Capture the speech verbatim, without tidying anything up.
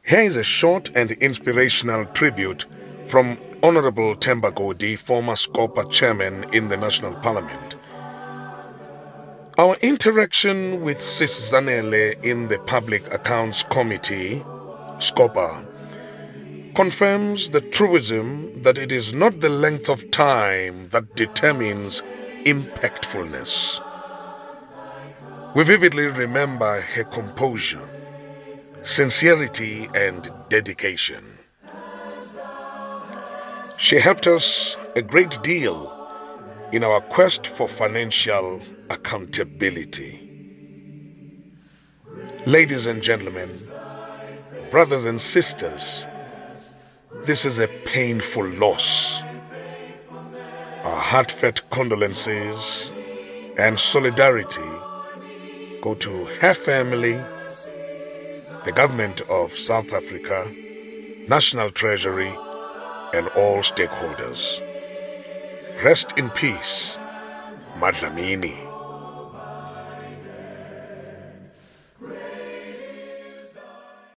Here is a short and inspirational tribute from Honorable Themba Godi, former SCOPA chairman in the National Parliament. Our interaction with Sis Zanele in the Public Accounts Committee, SCOPA, confirms the truism that it is not the length of time that determines impactfulness. We vividly remember her composure, sincerity, and dedication. She helped us a great deal in our quest for financial accountability. Ladies and gentlemen, brothers and sisters, this is a painful loss. Our heartfelt condolences and solidarity go to her family, the government of South Africa, National Treasury, and all stakeholders. Rest in peace, Madlamini.